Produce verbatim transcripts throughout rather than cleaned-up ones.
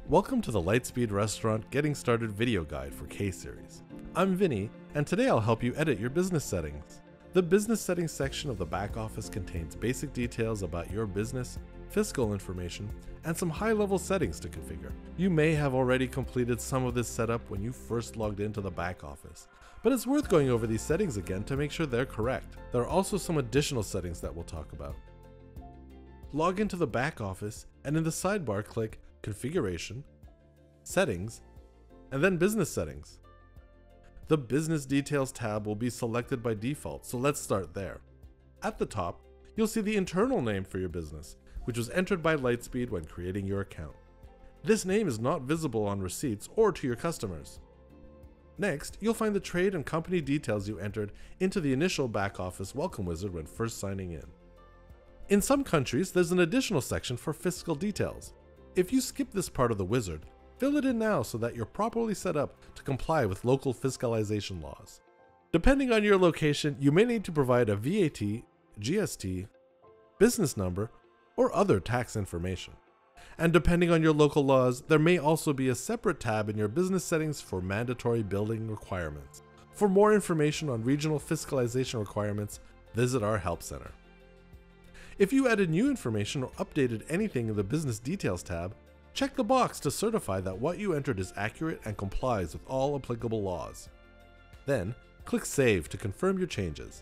Welcome to the Lightspeed Restaurant Getting Started video guide for K-Series. I'm Vinny, and today I'll help you edit your business settings. The business settings section of the back office contains basic details about your business, fiscal information, and some high-level settings to configure. You may have already completed some of this setup when you first logged into the back office, but it's worth going over these settings again to make sure they're correct. There are also some additional settings that we'll talk about. Log into the back office, and in the sidebar click Configuration, Settings, and then Business Settings. The Business Details tab will be selected by default, so let's start there. At the top, you'll see the internal name for your business, which was entered by Lightspeed when creating your account. This name is not visible on receipts or to your customers. Next, you'll find the trade and company details you entered into the initial back office welcome wizard when first signing in. In some countries, there's an additional section for fiscal details. If you skip this part of the wizard, fill it in now so that you're properly set up to comply with local fiscalization laws. Depending on your location, you may need to provide a V A T, G S T, business number, or other tax information. And depending on your local laws, there may also be a separate tab in your business settings for mandatory building requirements. For more information on regional fiscalization requirements, visit our Help Center. If you added new information or updated anything in the Business Details tab, check the box to certify that what you entered is accurate and complies with all applicable laws. Then, click Save to confirm your changes.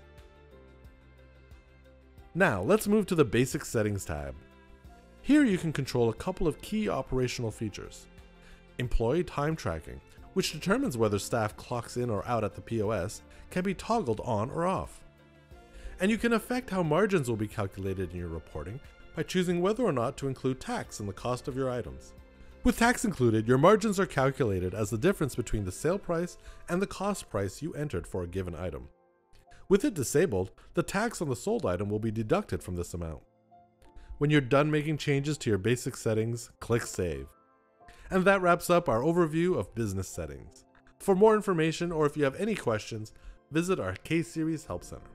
Now, let's move to the Basic Settings tab. Here you can control a couple of key operational features. Employee time tracking, which determines whether staff clocks in or out at the P O S, can be toggled on or off. And you can affect how margins will be calculated in your reporting by choosing whether or not to include tax in the cost of your items. With tax included, your margins are calculated as the difference between the sale price and the cost price you entered for a given item. With it disabled, the tax on the sold item will be deducted from this amount. When you're done making changes to your basic settings, click Save. And that wraps up our overview of business settings. For more information or if you have any questions, visit our K-Series Help Center.